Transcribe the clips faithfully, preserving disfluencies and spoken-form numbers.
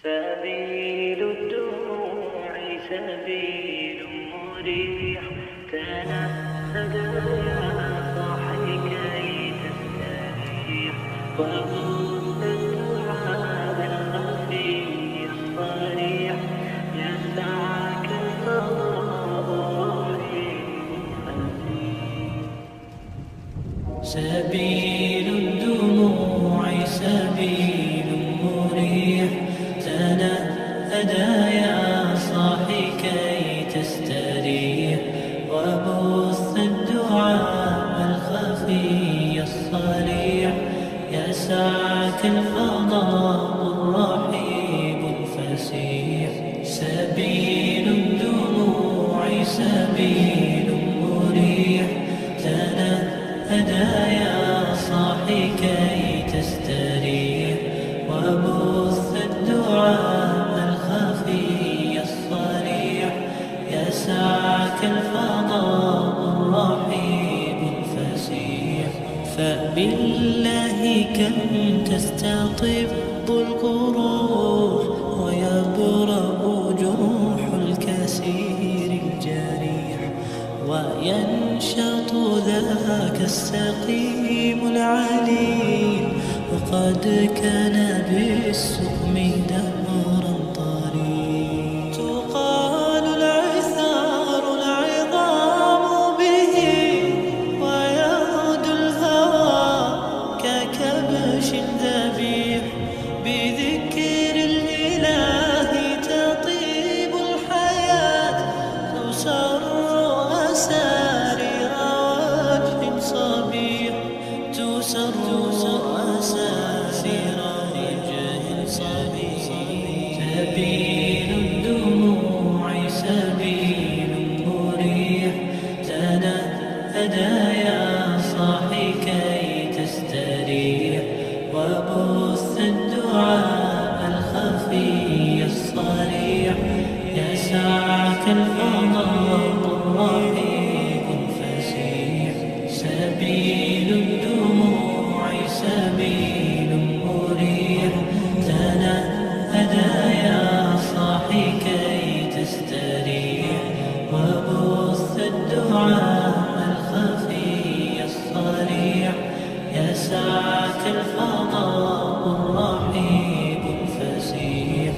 سبيل الدموع سبيل مريح، تنهد يا صاحي كي تستريح، وبث الدعاء الخفي الصريح، يسعك الفضاء الرحيم الفسيح. سبيل الدموع سبيل مريح، تنهدى يا صاحي كي تستريح، وبث الدعاء الخفي الصريح، يسعك الفضاء الرحيب الفسيح. سبيل الدموع سبيل مريح، تنهدى يا صاحي كي تستريح، وبث الدعاء الخفي الصريح، يسعك الفضاء الرحيب الفسيح. فبالله كم تستطب القروح، ويبرأ جروح الكسير الجريح، وينشط ذاك السقيم العليل، وقد كان بالسقم دهرا طريق. تقال العثار العظام به، ويغدو الهوى ككبش ذبيح، بذكر الإله تطيب الحياة، تسر أسارير وجه صبيح، تسر أساسير وجه صبيح. سبيل الدموع سبيل مريح، تنهدى يا صاحي كي تستريح، وبث الدعاء الخفي الصريح، يسعك الفضاء الرحيب الفسيح. سبيل الدموع سبيل مريح، تنهدى يا صاحي كي تستريح، وبث الدعاء الخفي الصريح، يسعك الفضاء الرحيب الفسيح.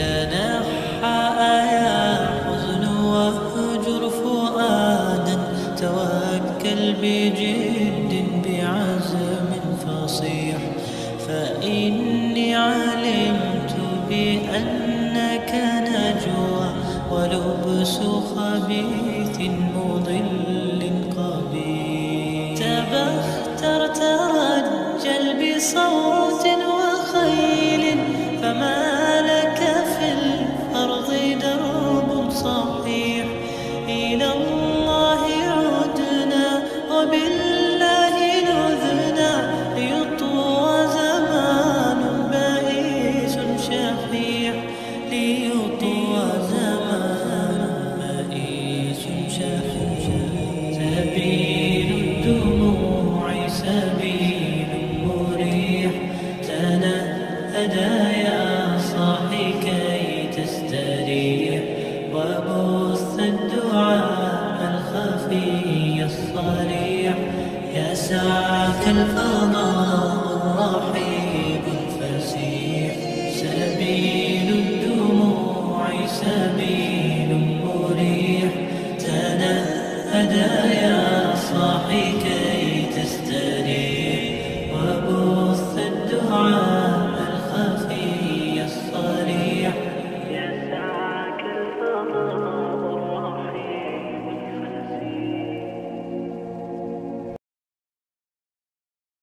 تنحى يا حزن واهجر فؤادا، توكل بجد بعزم فصيح، فإني علمت بأنك نجوى، ولبس خبيث مضل قبيح. تبختر ترجل بصوت وخيل، فما لك في الأرض درب صحيح. إلى الله عدنا وبالله نذنا، ليطوى زمان بئيس شحيح، ليطوى زمان بئيس شحيح. سبيل الدموع سبيل مريح، تنهدى يا صاحي كي تستريح، وبث الدعاء الخفي الصريح، يسعك الفضاء الرحيب الفسيح. سبيل الدموع سبيل مريح، تنهدى يا